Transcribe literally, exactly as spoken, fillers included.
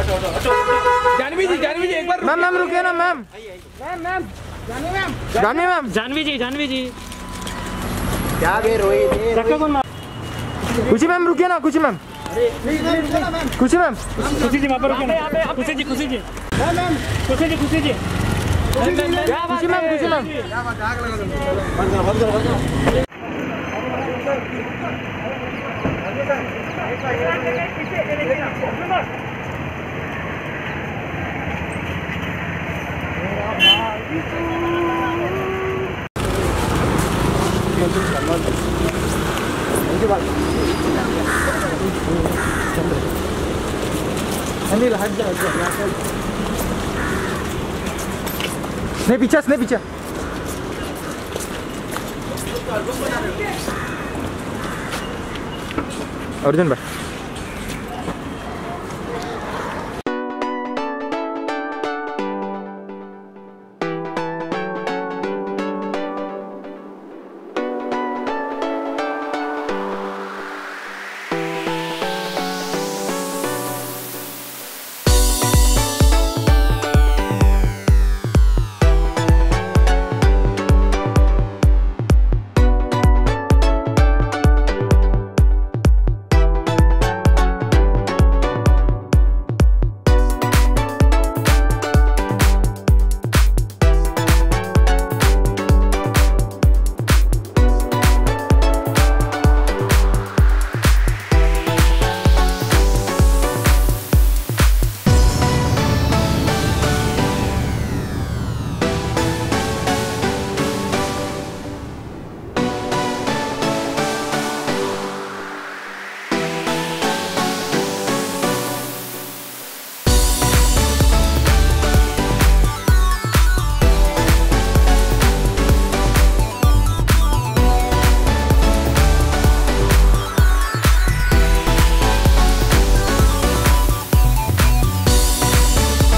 जानवी जी जानवी जी एक बार ma'am ma'am रुकिए ना ma'am ma'am ma'am Janvi ma'am Janvi ma'am Janvi ji Janvi ji क्या बे रोई धक्का कौन मार खुशी मैम रुकिए ना खुशी मैम खुशी मैम खुशी जी वहाँ पर रुकिए ना खुशी जी खुशी जी खुशी जी खुशी जी खुशी मैम खुशी मैम अनिल हट जा नहीं पीछे नहीं पीछे अर्जुन भाई